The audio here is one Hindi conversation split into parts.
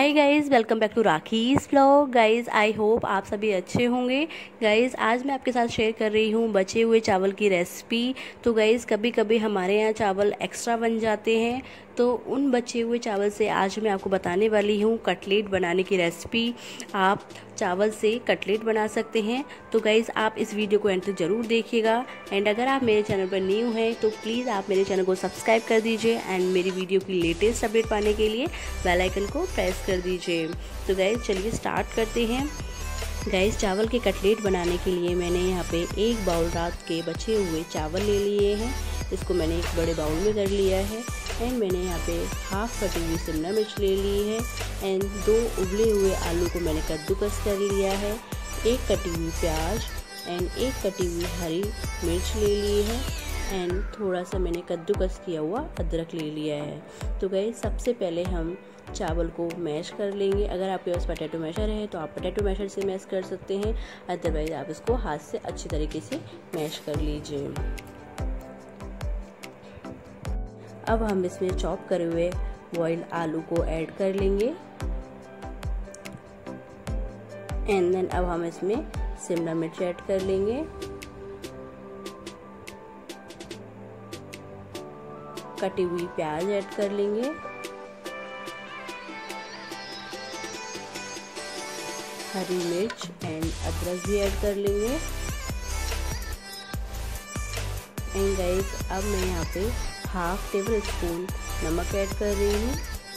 Hi guys, welcome back to Rakhi's vlog. Guys I hope आप सभी अच्छे होंगे। गाइज़ आज मैं आपके साथ शेयर कर रही हूँ बचे हुए चावल की रेसिपी। तो गाइज़ कभी कभी हमारे यहाँ चावल एक्स्ट्रा बन जाते हैं, तो उन बचे हुए चावल से आज मैं आपको बताने वाली हूँ कटलेट बनाने की रेसिपी। आप चावल से कटलेट बना सकते हैं। तो गाइज़ आप इस वीडियो को एंड तक ज़रूर देखिएगा। एंड अगर आप मेरे चैनल पर न्यू हैं तो प्लीज़ आप मेरे चैनल को सब्सक्राइब कर दीजिए एंड मेरी वीडियो की लेटेस्ट अपडेट पाने के लिए बेल आइकन को प्रेस कर दीजिए। तो गाइज़ चलिए स्टार्ट करते हैं। गाइज़ चावल के कटलेट बनाने के लिए मैंने यहाँ पे 1 बाउल रात के बचे हुए चावल ले लिए हैं। इसको मैंने एक बड़े बाउल में कर लिया है। एंड मैंने यहाँ पे हाफ कटी हुई शिमला मिर्च ले ली है। एंड 2 उबले हुए आलू को मैंने कद्दूकस कर लिया है। 1 कटी हुई प्याज एंड 1 कटी हुई हरी मिर्च ले ली है। एंड थोड़ा सा मैंने कद्दूकस किया हुआ अदरक ले लिया है। तो गाइस सबसे पहले हम चावल को मैश कर लेंगे। अगर आपके पास पोटैटो मैशर है तो आप पोटैटो मैशर से मैश कर सकते हैं, अदरवाइज आप इसको हाथ से अच्छी तरीके से मैश कर लीजिए। अब हम इसमें चॉप करे हुए बॉइल्ड आलू को ऐड कर लेंगे। एंड देन अब हम इसमें शिमला मिर्च ऐड कर लेंगे, कटी हुई प्याज ऐड कर लेंगे, हरी मिर्च एंड अदरक भी ऐड कर लेंगे। एंड गाइस अब मैं यहाँ पे हाफ टेबल स्पून नमक ऐड कर रही हूँ।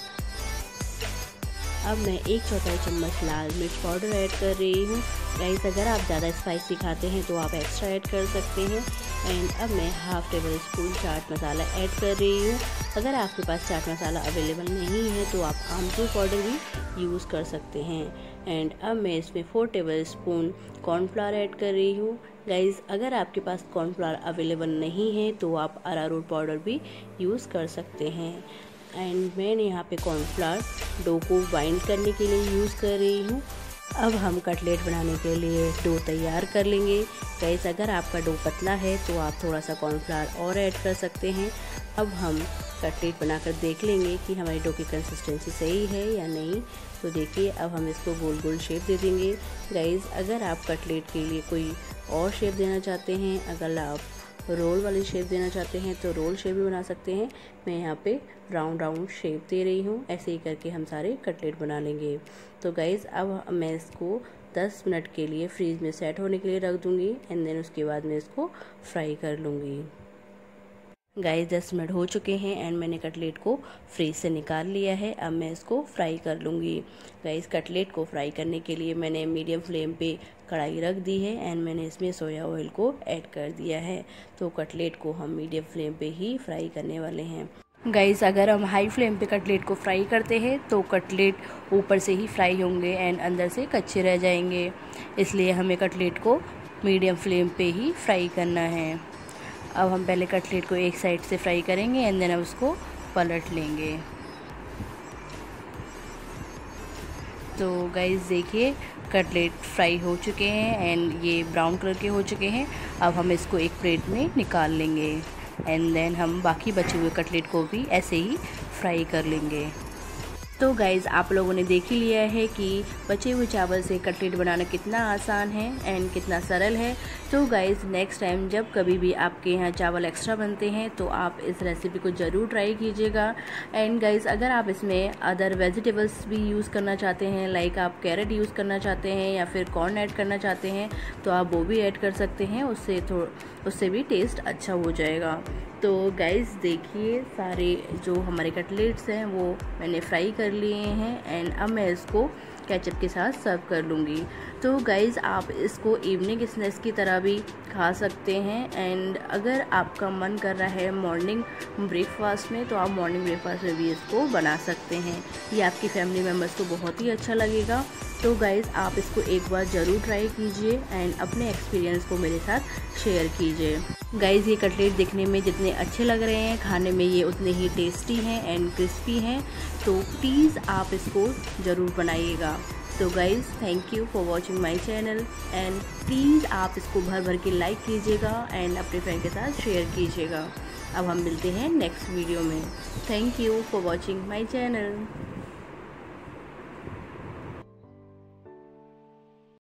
अब मैं 1/4 चम्मच लाल मिर्च पाउडर ऐड कर रही हूँ। गाइस अगर आप ज़्यादा स्पाइसी खाते हैं तो आप एक्स्ट्रा ऐड कर सकते हैं। एंड अब मैं half tablespoon chaat masala add कर रही हूँ। अगर आपके पास चाट मसाला अवेलेबल नहीं है तो आप आमचूर पाउडर भी यूज़ कर सकते हैं। एंड अब मैं इसमें 4 टेबल स्पून कॉर्नफ्लावर ऐड कर रही हूँ। गाइज़ अगर आपके पास कॉर्नफ्लावर अवेलेबल नहीं है तो आप अरारोट पाउडर भी यूज़ कर सकते हैं। एंड मैंने यहाँ पे कॉर्नफ्लावर डो को बाइंड करने के लिए यूज़ कर रही हूँ। अब हम कटलेट बनाने के लिए डो तैयार कर लेंगे। गाइस अगर आपका डो पतला है तो आप थोड़ा सा कॉर्नफ्लावर और ऐड कर सकते हैं। अब हम कटलेट बनाकर देख लेंगे कि हमारी डो की कंसिस्टेंसी सही है या नहीं। तो देखिए अब हम इसको गोल गोल शेप दे देंगे। गाइस अगर आप कटलेट के लिए कोई और शेप देना चाहते हैं, अगर आप रोल वाली शेप देना चाहते हैं तो रोल शेप भी बना सकते हैं। मैं यहाँ पे राउंड शेप दे रही हूँ। ऐसे ही करके हम सारे कटलेट बना लेंगे। तो गाइज़ अब मैं इसको 10 मिनट के लिए फ्रीज में सेट होने के लिए रख दूँगी। एंड देन उसके बाद मैं इसको फ्राई कर लूँगी। गाइस 10 मिनट हो चुके हैं एंड मैंने कटलेट को फ्रीज से निकाल लिया है। अब मैं इसको फ्राई कर लूँगी। गाइस कटलेट को फ्राई करने के लिए मैंने मीडियम फ्लेम पे कढ़ाई रख दी है एंड मैंने इसमें सोया ऑयल को ऐड कर दिया है। तो कटलेट को हम मीडियम फ्लेम पे ही फ्राई करने वाले हैं। गाइस अगर हम हाई फ्लेम पे कटलेट को फ्राई करते हैं तो कटलेट ऊपर से ही फ्राई होंगे एंड अंदर से कच्चे रह जाएंगे, इसलिए हमें कटलेट को मीडियम फ्लेम पे ही फ्राई करना है। अब हम पहले कटलेट को एक साइड से फ्राई करेंगे एंड देन अब उसको पलट लेंगे। तो गाइस देखिए कटलेट फ्राई हो चुके हैं एंड ये ब्राउन कलर के हो चुके हैं। अब हम इसको एक प्लेट में निकाल लेंगे एंड देन हम बाकी बचे हुए कटलेट को भी ऐसे ही फ्राई कर लेंगे। तो गाइज़ आप लोगों ने देख ही लिया है कि बचे हुए चावल से कटलेट बनाना कितना आसान है एंड कितना सरल है। तो गाइज़ नेक्स्ट टाइम जब कभी भी आपके यहाँ चावल एक्स्ट्रा बनते हैं तो आप इस रेसिपी को ज़रूर ट्राई कीजिएगा। एंड गाइज़ अगर आप इसमें अदर वेजिटेबल्स भी यूज़ करना चाहते हैं, लाइक आप कैरेट यूज़ करना चाहते हैं या फिर कॉर्न ऐड करना चाहते हैं तो आप वो भी ऐड कर सकते हैं। उससे भी टेस्ट अच्छा हो जाएगा। तो गाइज़ देखिए सारे जो हमारे कटलेट्स हैं वो मैंने फ्राई कर लिए हैं एंड अब मैं इसको केचप के साथ सर्व कर लूँगी। तो गाइज़ आप इसको इवनिंग स्नैक्स की तरह भी खा सकते हैं। एंड अगर आपका मन कर रहा है मॉर्निंग ब्रेकफास्ट में तो आप मॉर्निंग ब्रेकफास्ट में भी इसको बना सकते हैं। ये आपकी फैमिली मेम्बर्स को बहुत ही अच्छा लगेगा। तो गाइज़ आप इसको एक बार ज़रूर ट्राई कीजिए एंड अपने एक्सपीरियंस को मेरे साथ शेयर कीजिए। गाइज़ ये कटलेट दिखने में जितने अच्छे लग रहे हैं, खाने में ये उतने ही टेस्टी हैं एंड क्रिस्पी हैं। तो प्लीज़ आप इसको ज़रूर बनाइएगा। तो guys thank you for watching my channel and please आप इसको भर भर के लाइक कीजिएगा एंड अपने फ्रेंड के साथ शेयर कीजिएगा। अब हम मिलते हैं नेक्स्ट वीडियो में। Thank you for watching my channel.